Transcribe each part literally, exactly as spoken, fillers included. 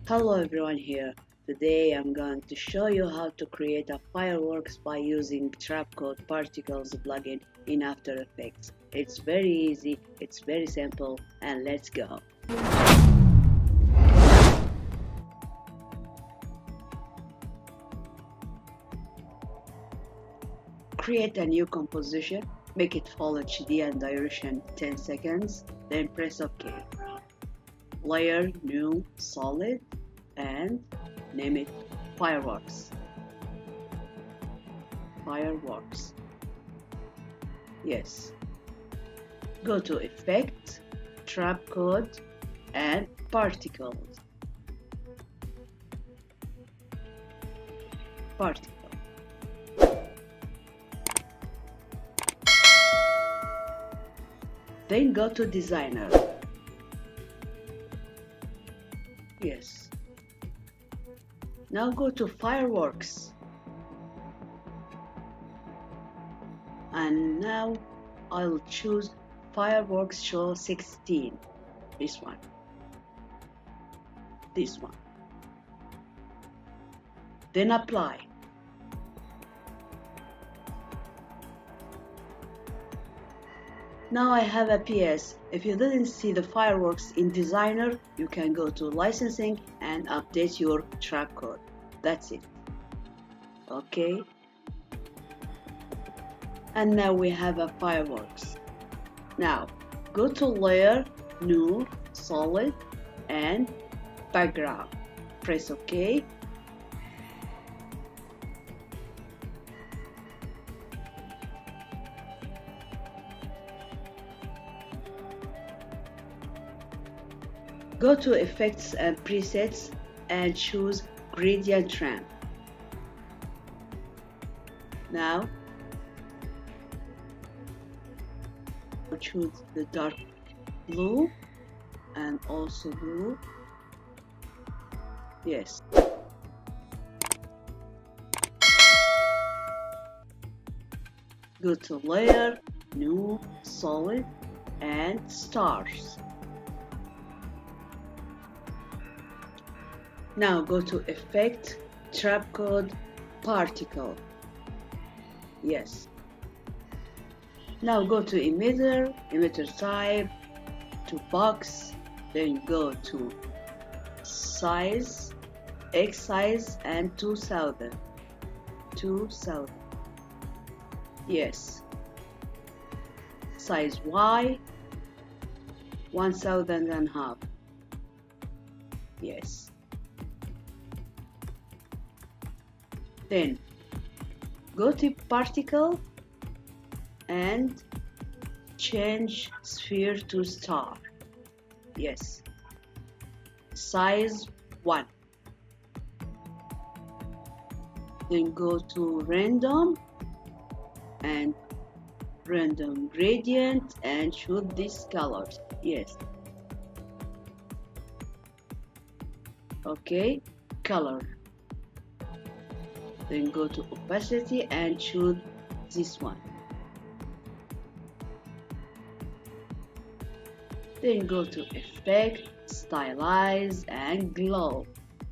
Hello everyone here. Today I'm going to show you how to create a fireworks by using Trapcode Particles plugin in After Effects. It's very easy, it's very simple, and let's go. Create a new composition, make it full H D and duration ten seconds, then press OK. Layer, new, solid, and name it Fireworks. Fireworks. Yes. Go to Effect, Trapcode, and Particles. Particle. Then go to Designer. Yes. Now go to Fireworks. And now I'll choose Fireworks Show sixteen. This one. This one. Then apply. Now I have a P S. If you didn't see the fireworks in Designer, you can go to Licensing and update your Trapcode. That's it. Okay. And now we have a fireworks. Now go to Layer, New, Solid, and Background. Press OK. Go to Effects and Presets and choose Gradient Ramp. Now choose the dark blue and also blue. Yes. Go to Layer, New, Solid, and Stars. Now go to Effect, Trapcode, Particle. Yes. Now go to Emitter, Emitter Type, to Box, then go to Size, X Size, and two thousand. two thousand. Yes. Size Y, one thousand and a half. Yes. Then go to Particle and change Sphere to Star. Yes. Size one. Then go to Random and Random Gradient and choose these colors. Yes. Okay. Color. Then go to Opacity and choose this one. Then go to Effect, Stylize, and Glow.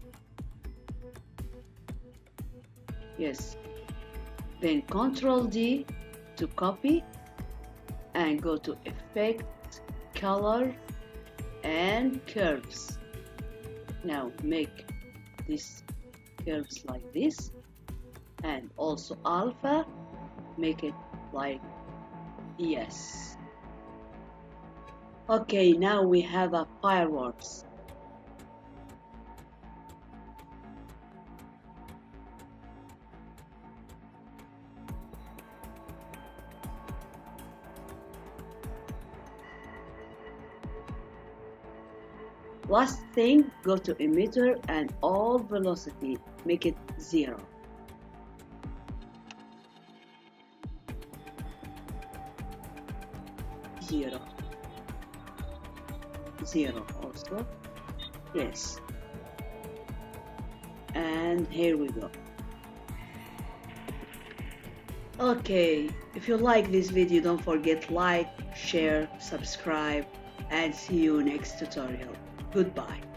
Yes. Then Control D to copy and go to Effect, Color, and Curves. Now make these curves like this. And also alpha, make it like yes. Okay, now we have a fireworks. Last thing, go to Emitter and all velocity, make it zero. Zero. Zero also. Yes. And here we go. Okay, if you like this video, don't forget like, share, subscribe, and see you next tutorial. Goodbye.